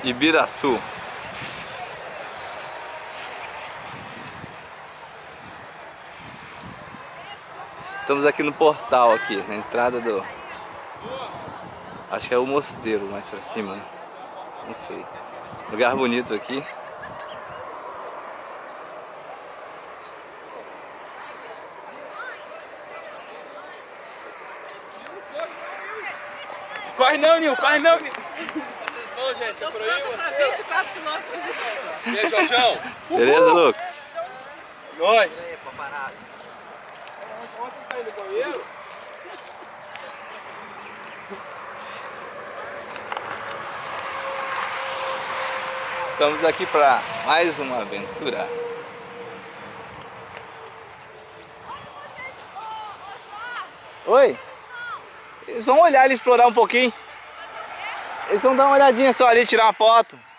Ibiraçu. Estamos aqui no portal aqui, na entrada do... Acho que é o mosteiro mais pra cima, né? Não sei. Lugar bonito aqui. Corre não, Nil, corre não, Nil. Vocês vão, gente, é por aí? Pra 24 quilômetros de novo. E aí, Jorjão? Beleza, Lucas? Nós. Ontem saiu do banheiro? Estamos aqui para mais uma aventura. Oi? Eles vão olhar ali, explorar um pouquinho. Eles vão dar uma olhadinha só ali, tirar uma foto.